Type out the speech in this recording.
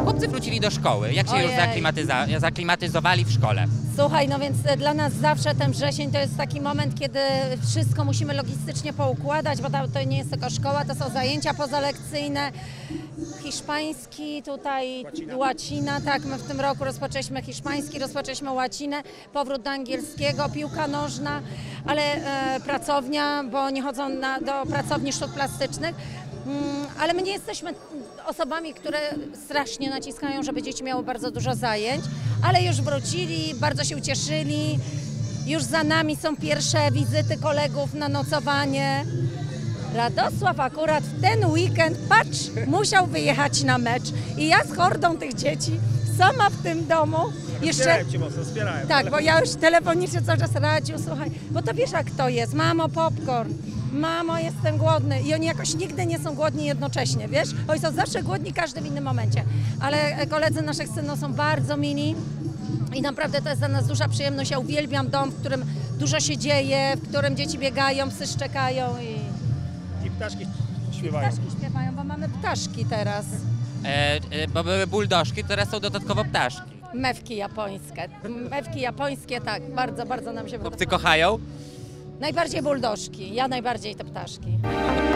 Chłopcy wrócili do szkoły. Jak się już Ojej. zaklimatyzowali w szkole? Słuchaj, no więc dla nas zawsze ten wrzesień to jest taki moment, kiedy wszystko musimy logistycznie poukładać, bo to nie jest tylko szkoła, to są zajęcia pozalekcyjne. Hiszpański, tutaj łacina, tak, my w tym roku rozpoczęliśmy hiszpański, rozpoczęliśmy łacinę, powrót do angielskiego, piłka nożna, ale pracownia, bo oni chodzą do pracowni sztuk plastycznych. Ale my nie jesteśmy osobami, które strasznie naciskają, żeby dzieci miały bardzo dużo zajęć, ale już wrócili, bardzo się ucieszyli. Już za nami są pierwsze wizyty kolegów na nocowanie. Radosław akurat w ten weekend, patrz, musiał wyjechać na mecz. I ja z hordą tych dzieci, sama w tym domu. Wspierałem cię mocno, wspierałem. Tak, bo ja już telefonicznie cały czas radził, słuchaj, bo to wiesz jak to jest, mamo popcorn, mamo jestem głodny i oni jakoś nigdy nie są głodni jednocześnie, wiesz? Oni są zawsze głodni, każdy w innym momencie, ale koledzy naszych synów są bardzo mili i naprawdę to jest dla nas duża przyjemność. Ja uwielbiam dom, w którym dużo się dzieje, w którym dzieci biegają, psy szczekają I ptaszki śpiewają. ptaszki śpiewają, bo mamy ptaszki teraz. Bo były buldożki, teraz są dodatkowo ptaszki. Mewki japońskie. Mewki japońskie, tak, bardzo, bardzo nam się podoba. Chłopcy kochają? Najbardziej buldożki, ja najbardziej te ptaszki.